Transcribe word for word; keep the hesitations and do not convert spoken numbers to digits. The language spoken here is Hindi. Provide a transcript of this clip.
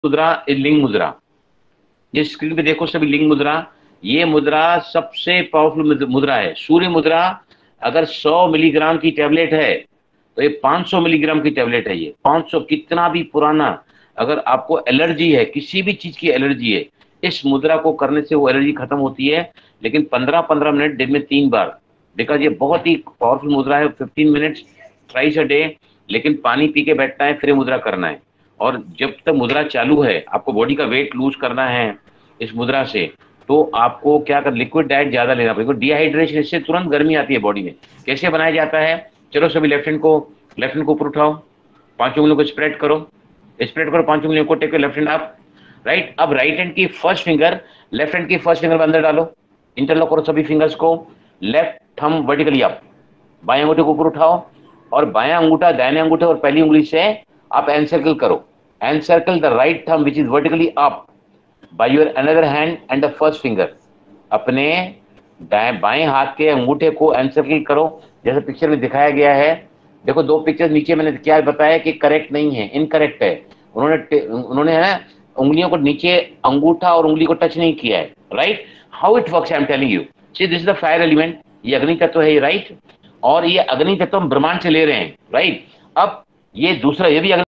मुद्रा इज लिंग मुद्रा। ये स्क्रीन पे देखो सभी, लिंग मुद्रा, ये मुद्रा सबसे पावरफुल मुद्रा है। सूर्य मुद्रा अगर सौ मिलीग्राम की टैबलेट है तो ये पाँच सौ मिलीग्राम की टैबलेट है। ये पाँच सौ, कितना भी पुराना, अगर आपको एलर्जी है, किसी भी चीज की एलर्जी है, इस मुद्रा को करने से वो एलर्जी खत्म होती है। लेकिन पंद्रह पंद्रह मिनट दिन में तीन बार, बिकॉज ये बहुत ही पावरफुल मुद्रा है। Fifteen minutes thrice a day, लेकिन पानी पी के बैठना है, फिर मुद्रा करना है। और जब तक मुद्रा चालू है, आपको बॉडी का वेट लूज करना है इस मुद्रा से, तो आपको क्या कर, लिक्विड डाइट ज्यादा लेना पड़ेगा। डिहाइड्रेशन, इससे तुरंत गर्मी आती है बॉडी में। कैसे बनाया जाता है, चलो सभी लेफ्ट हैंड को, लेफ्ट हैंड को ऊपर उठाओ, पांच उंगलियों को स्प्रेड करो, स्प्रेड करो पांच उंगलियों को, take left hand up, right. अब राइट हैंड की फर्स्ट फिंगर लेफ्ट हैंड की फर्स्ट फिंगर में अंदर डालो, इंटरलॉक करो सभी फिंगर्स को, लेफ्ट थंब वर्टिकली अप, बाएं अंगूठे को ऊपर उठाओ, और बायां अंगूठा दाहिने अंगूठे और पहली उंगली से आप एनसर्कल करो, encircle the right thumb which is vertically up by your another hand and the first finger. अपने दाएं बाएं हाथ के अंगूठे को एनसर्कल करो, जैसे पिक्चर में दिखाया गया है। देखो दो पिक्चर नीचे मैंने क्या बताया कि करेक्ट नहीं है, इनकरेक्ट है। उन्होंने उन्होंने है ना उंगलियों को नीचे, अंगूठा और उंगली को टच नहीं किया है, right. How it works I am telling you, see this is the fire element, ये अग्नि तत्व है, राइट। और ये अग्नि तत्व हम ब्रह्मांड से ले रहे हैं, राइट। अब ये दूसरा, ये भी